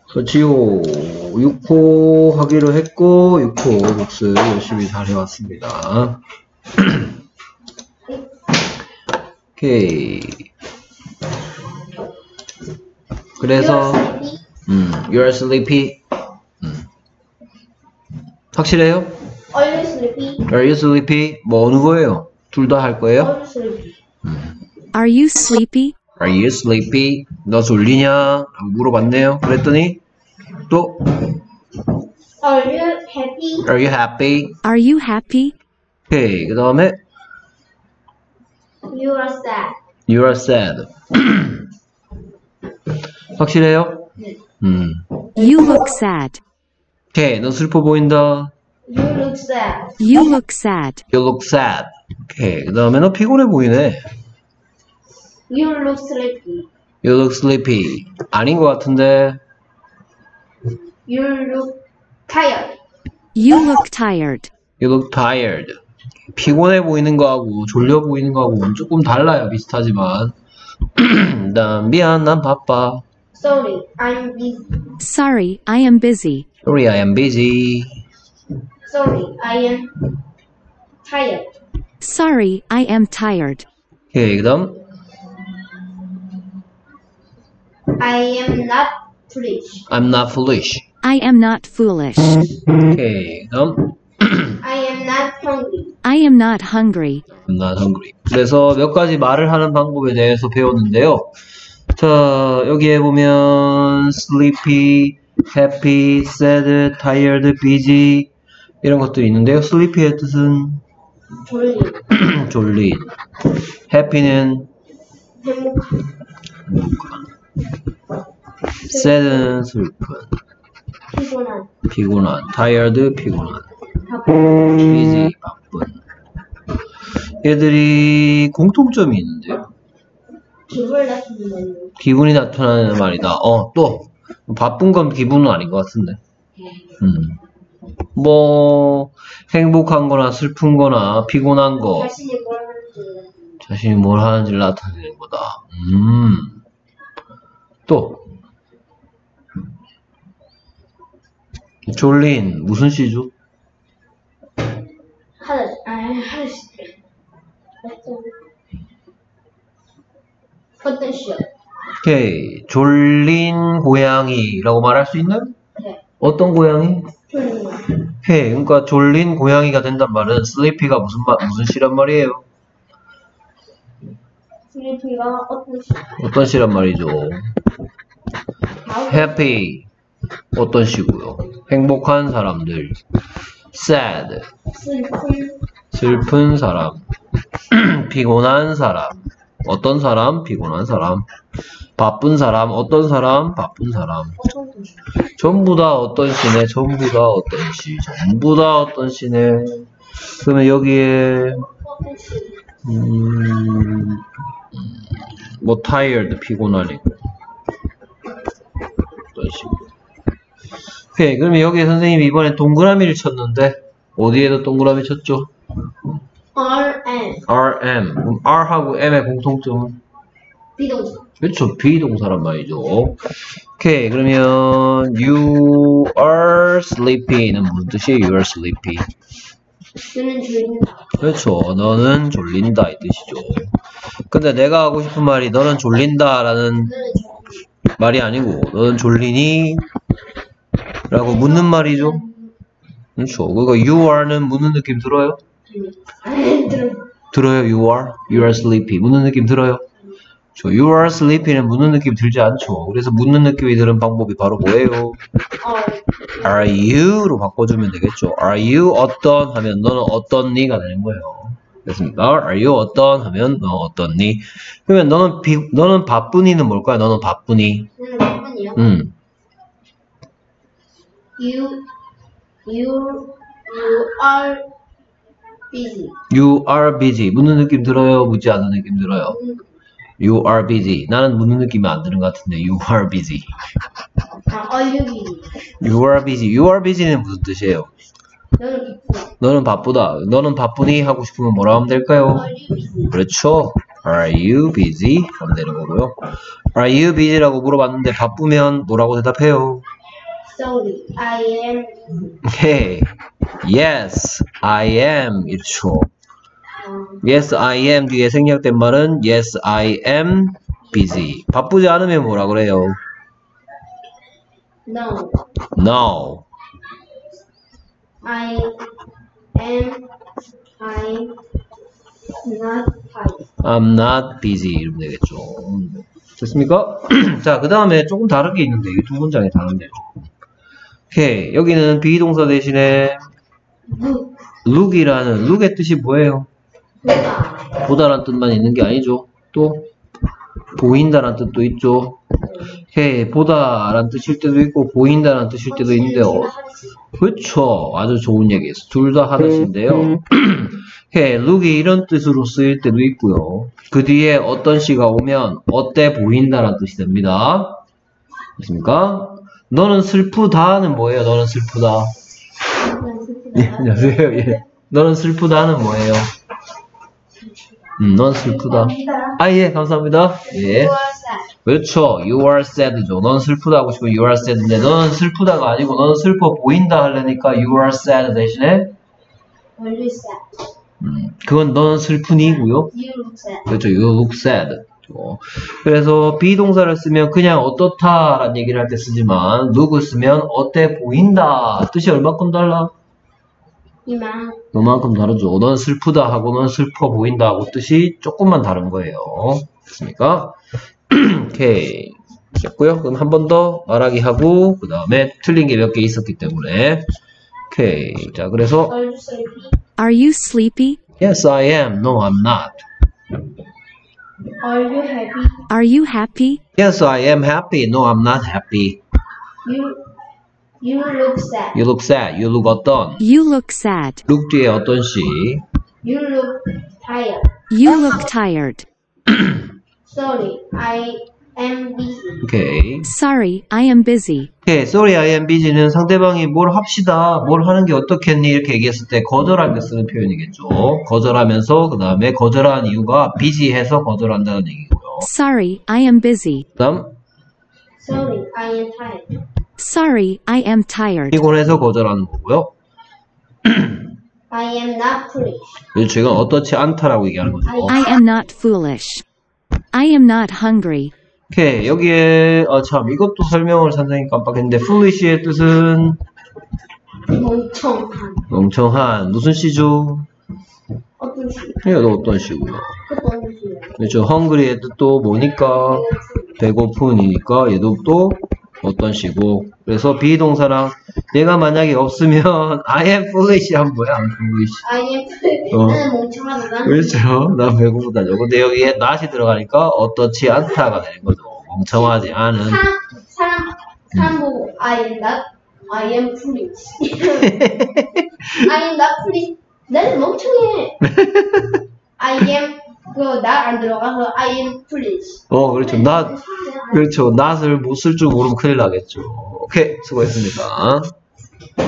그렇지요. 6호 하기로 했고 6호 복습 열심히 잘 해왔습니다. 오케이. 그래서 You're sleepy. 확실해요? Are you sleepy? Are you sleepy? 뭐 어느 거예요? 둘 다 할 거예요? Are you sleepy? Are you sleepy? Are you sleepy? 너 졸리냐? 라고 물어봤네요. 그랬더니 또 Are you happy? Are you happy? Are you happy? 오케이. 그 다음에 You are sad. You are sad. 확실해요? 네. You look sad. 오케이. 너 슬퍼 보인다. You look sad. You look sad. You look sad. 오케이. 그 다음에 너 피곤해 보이네. You look sleepy. You look sleepy. 아닌 것 같은데. You look tired. You look tired. You look tired. 피곤해 보이는 거하고 졸려 보이는 거하고 조금 달라요. 비슷하지만. 난 미안, 난 바빠. Sorry, I'm busy. Sorry, I am busy. Sorry, I am busy. Sorry, I am tired. Sorry, I am tired. 오케이. 그 다음. I am not foolish. I'm not foolish. I am not foolish. 오케이. 그 다음. I am not hungry. I am not hungry. I'm not hungry. 그래서 몇 가지 말을 하는 방법에 대해서 배웠는데요. 자, 여기에 보면 sleepy, happy, sad, tired, busy 이런 것들이 있는데요. sleepy의 뜻은 졸린. 졸린. happy는 행복한. sad는 슬픈. 피곤한. 피곤한. tired, 피곤한. 바쁜. busy, 바쁜. 얘들이 공통점이 있는데요. 기분을 나타내는. 기분이 나타나는 말이다. 또 바쁜 건 기분은 아닌 것 같은데. 뭐 행복한 거나 슬픈 거나 피곤한 거 자신이 뭘 하는지. 자신이 뭘 하는지를 나타내는 거다. 또 졸린 무슨 시죠? 하듯이. 어떤 시요? 오케이. 졸린 고양이라고 말할 수 있나요? 네. 어떤 고양이? 졸린 거. 오케이. 그러니까 졸린 고양이가 된단 말은 sleepy가 무슨 시란 말이에요? 슬리피가 어떤 시? 어떤 시란 말이죠? happy 어떤 시고요? 행복한 사람들. sad 슬픈 사람. 피곤한 사람. 어떤 사람? 피곤한 사람. 바쁜 사람. 어떤 사람? 바쁜 사람. 전부 다 어떤 시네? 전부 다 어떤 시? 전부 다 어떤 시네? 그러면 여기에 뭐 tired 피곤하니까 어떤 시고. 오케이. 그러면 여기에 선생님이 이번에 동그라미를 쳤는데 어디에다 동그라미 쳤죠? RM. RM. 그럼 R하고 M의 공통점은? 비동사. 그렇죠. 비동사란 말이죠. 오케이. 그러면 You are sleepy는 무슨 뜻이에요? You are sleepy. 너는 졸린다. 그렇죠. 너는 졸린다 이 뜻이죠. 근데 내가 하고 싶은 말이 너는 졸린다 라는 너는 말이 아니고 너는 졸리니? 라고 묻는 말이죠. 그렇죠. 그리고 you are는 묻는 느낌 들어요? 들어요. You are sleepy. 묻는 느낌 들어요? you are sleepy는 묻는 느낌 들지 않죠. 그래서 묻는 느낌이 드는 방법이 바로 뭐예요? Are you로 바꿔주면 되겠죠. Are you 어떤 하면 너는 어떻니가 되는 거예요. 됐습니까? Are you 어떤 하면 너 어떻니? 그러면 너는 바쁘니는 뭘까요? 너는 바쁘니? 너는 바쁘니요? You are busy. You are busy. 묻는 느낌 들어요? 묻지 않는 느낌 들어요? You are busy. 나는 묻는 느낌이 안 드는 것 같은데 You are busy. Are you busy? You are busy. You are busy는 무슨 뜻이에요? 너는 바쁘다. 너는 바쁘다. 너는 바쁘니? 하고 싶으면 뭐라 하면 될까요? Are you busy? 그렇죠. Are you busy? 하면 되는 거고요. Are you busy라고 물어봤는데 바쁘면 뭐라고 대답해요? Sorry, I am busy. 오케이. Yes, I am. 이렇죠. Yes, I am 뒤에 생략된 말은 Yes, I am busy. 바쁘지 않으면 뭐라 그래요? No, No. I'm not tired. I'm not busy. 이러면 되겠죠. 됐습니까? 자, 그 다음에 조금 다른 게 있는데, 이게 두 문장이 다른데요. 오케이. 여기는 비동사 대신에 Look, look이라는, look의 뜻이 뭐예요? 보다. 보다란 뜻만 있는 게 아니죠. 또, 보인다란 뜻도 있죠. 오케이. 보다란 뜻일 때도 있고, 보인다란 뜻일 때도 있는데요. 그렇죠. 아주 좋은 얘기예요. 둘 다 하듯인데요. 오케이. look이 이런 뜻으로 쓰일 때도 있고요. 그 뒤에 어떤 시가 오면 어때 보인다란 뜻이 됩니다. 됐습니까? 너는 슬프다는 뭐예요? 너는 슬프다. 예, 안녕하세요. 예. 너는 슬프다는 뭐예요? 넌 슬프다. 아, 예, 감사합니다. 예. 그렇죠. You are sad죠. 넌 슬프다 하고 싶고 you are sad인데 너는 슬프다가 아니고 너는 슬퍼 보인다 하려니까 you are sad 대신에 Are you sad? 그건 너는 슬픈이고요. You look sad. 그렇죠. You look sad. 그래서 비동사를 쓰면 그냥 어떻다라는 얘기를 할 때 쓰지만 look을 쓰면 어때 보인다 뜻이 얼마큼 달라? 이만. 요만큼 다르죠. 넌 슬프다 하고 넌 슬퍼 보인다 하고 뜻이 조금만 다른 거예요. 됐습니까? 오케이. 됐고요. 그럼 한 번 더 말하기 하고 그 다음에 틀린 게 몇 개 있었기 때문에 오케이. 자, 그래서 Are you sleepy? Are you sleepy? Yes, I am. No, I'm not. Are you happy? Are you happy? Yes, I am happy. No, I'm not happy. You look sad. You look sad. You look 어떤? You look sad. look 뒤에 어떤 시? You look tired. You look tired. Sorry, I am busy. 오케이. Sorry, I am busy. 오케이. Sorry, I am busy는 상대방이 뭘 합시다. 뭘 하는 게 어떻겠니? 이렇게 얘기했을 때 거절할 때 쓰는 표현이겠죠. 거절하면서 그 다음에 거절한 이유가 busy해서 거절한다는 얘기고요. Sorry, I am busy. 그 다음 Sorry, I am tired. Sorry, I am tired. 피곤해서 거절하는 거고요. I am not foolish. 그렇죠. 이건 어떻지 않다라고 얘기하는 거죠. I am not foolish. I am not hungry. 오케이. 여기에 참 이것도 설명을 선생님이 깜빡했는데 foolish의 뜻은 멍청한. 멍청한 무슨 시죠? 어떤 시? 얘도 어떤 시고요. 어떤 시요? 그렇죠. hungry의 뜻도 뭐니까 배고픈이니까 얘도 또 어떤 시고 그래서 비동사랑 얘가 만약에 없으면 I am foolish 하면 뭐야? I'm foolish. I am foolish. 나는 멍청하다. 그렇죠. 난 배고프다죠. 근데 여기에 not이 들어가니까 어떻지 않다가 되는 거죠. 멍청하지 않은. 사람 보고 I am foolish. I am not foolish. 나는 멍청해. I am 나 안 들어가서 I am foolish. 그렇죠. not 그렇죠. not을 못 쓸 줄 모르면 큰일 나겠죠. 오케이. 수고했습니다.